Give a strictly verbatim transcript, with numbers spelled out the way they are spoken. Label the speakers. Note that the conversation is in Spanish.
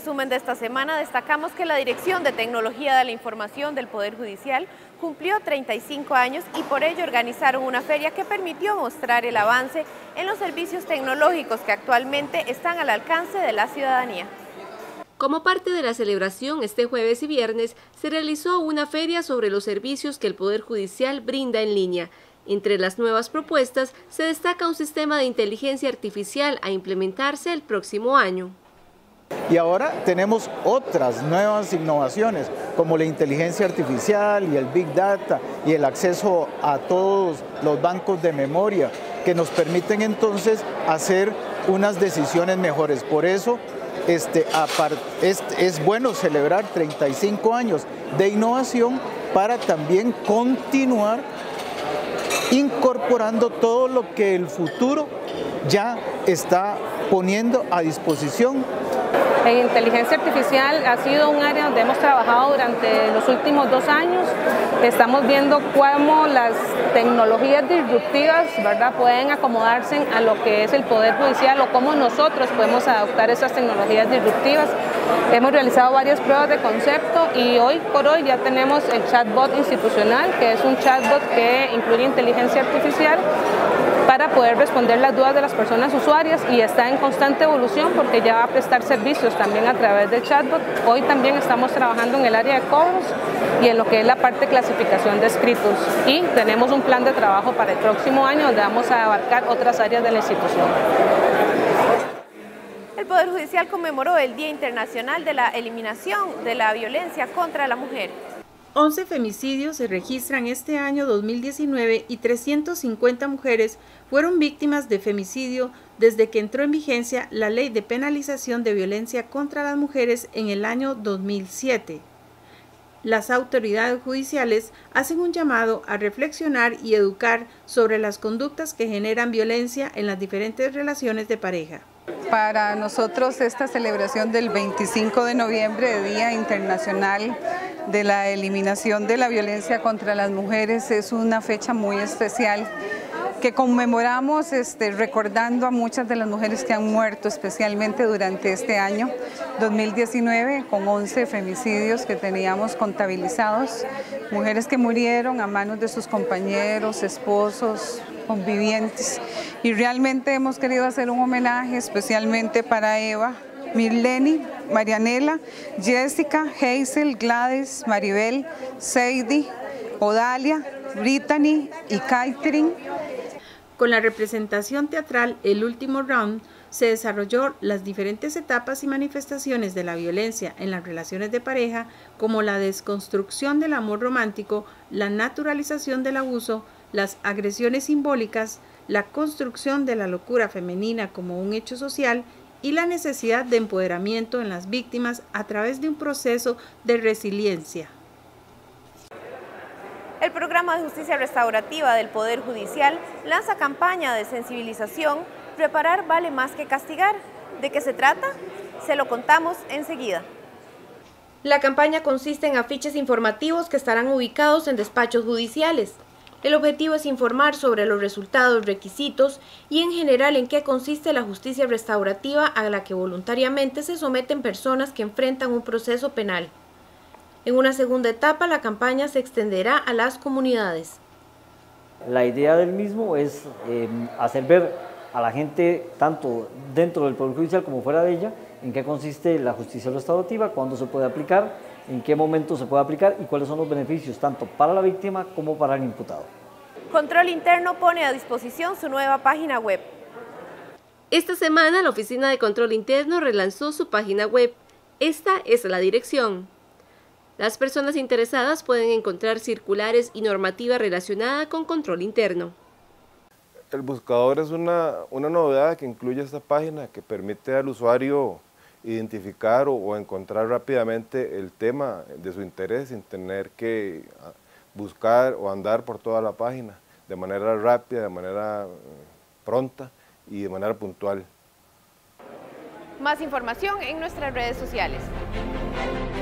Speaker 1: resumen de esta semana destacamos que la Dirección de Tecnología de la Información del Poder Judicial cumplió treinta y cinco años y por ello organizaron una feria que permitió mostrar el avance en los servicios tecnológicos que actualmente están al alcance de la ciudadanía.
Speaker 2: Como parte de la celebración, este jueves y viernes se realizó una feria sobre los servicios que el Poder Judicial brinda en línea. Entre las nuevas propuestas se destaca un sistema de inteligencia artificial a implementarse el próximo año.
Speaker 3: Y ahora tenemos otras nuevas innovaciones, como la inteligencia artificial y el Big Data y el acceso a todos los bancos de memoria, que nos permiten entonces hacer unas decisiones mejores. Por eso este, es, es bueno celebrar treinta y cinco años de innovación para también continuar incorporando todo lo que el futuro ya está poniendo a disposición.
Speaker 4: En inteligencia artificial ha sido un área donde hemos trabajado durante los últimos dos años. Estamos viendo cómo las tecnologías disruptivas, ¿verdad?, pueden acomodarse a lo que es el Poder Judicial o cómo nosotros podemos adoptar esas tecnologías disruptivas. Hemos realizado varias pruebas de concepto y hoy por hoy ya tenemos el chatbot institucional, que es un chatbot que incluye inteligencia artificial para poder responder las dudas de las personas usuarias y está en constante evolución porque ya va a prestar servicios también a través del chatbot. Hoy también estamos trabajando en el área de cobros y en lo que es la parte de clasificación de escritos y tenemos un plan de trabajo para el próximo año donde vamos a abarcar otras áreas de la institución.
Speaker 1: El Poder Judicial conmemoró el Día Internacional de la Eliminación de la Violencia contra la Mujer.
Speaker 5: once femicidios se registran este año dos mil diecinueve y trescientas cincuenta mujeres fueron víctimas de femicidio desde que entró en vigencia la Ley de Penalización de Violencia contra las Mujeres en el año dos mil siete. Las autoridades judiciales hacen un llamado a reflexionar y educar sobre las conductas que generan violencia en las diferentes relaciones de pareja.
Speaker 6: Para nosotros esta celebración del veinticinco de noviembre, Día Internacional de la Eliminación de la Violencia contra las Mujeres, es una fecha muy especial que conmemoramos este, recordando a muchas de las mujeres que han muerto, especialmente durante este año dos mil diecinueve, con once femicidios que teníamos contabilizados, mujeres que murieron a manos de sus compañeros, esposos, convivientes, y realmente hemos querido hacer un homenaje especialmente para Eva, Mirleni, Marianela, Jessica, Hazel, Gladys, Maribel, Sadie, Odalia, Brittany y Catherine.
Speaker 5: Con la representación teatral El Último Round se desarrolló las diferentes etapas y manifestaciones de la violencia en las relaciones de pareja, como la desconstrucción del amor romántico, la naturalización del abuso, las agresiones simbólicas, la construcción de la locura femenina como un hecho social y la necesidad de empoderamiento en las víctimas a través de un proceso de resiliencia.
Speaker 1: El Programa de Justicia Restaurativa del Poder Judicial lanza campaña de sensibilización Preparar vale más que castigar. ¿De qué se trata? Se lo contamos enseguida.
Speaker 2: La campaña consiste en afiches informativos que estarán ubicados en despachos judiciales. El objetivo es informar sobre los resultados, requisitos y en general en qué consiste la justicia restaurativa a la que voluntariamente se someten personas que enfrentan un proceso penal. En una segunda etapa, la campaña se extenderá a las comunidades.
Speaker 7: La idea del mismo es eh, hacer ver a la gente, tanto dentro del Poder Judicial como fuera de ella, en qué consiste la justicia restaurativa, cuándo se puede aplicar, en qué momento se puede aplicar y cuáles son los beneficios tanto para la víctima como para el imputado.
Speaker 1: Control Interno pone a disposición su nueva página web.
Speaker 2: Esta semana la Oficina de Control Interno relanzó su página web. Esta es la dirección. Las personas interesadas pueden encontrar circulares y normativa relacionada con control interno.
Speaker 8: El buscador es una, una novedad que incluye esta página que permite al usuario identificar o, o encontrar rápidamente el tema de su interés sin tener que buscar o andar por toda la página de manera rápida, de manera pronta y de manera puntual.
Speaker 1: Más información en nuestras redes sociales.